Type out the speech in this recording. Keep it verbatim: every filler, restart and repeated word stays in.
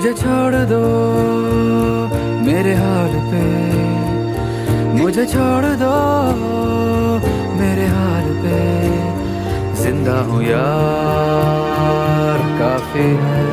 मुझे छोड़ दो मेरे हाल पे, मुझे छोड़ दो मेरे हाल पे। जिंदा हूँ यार काफी है।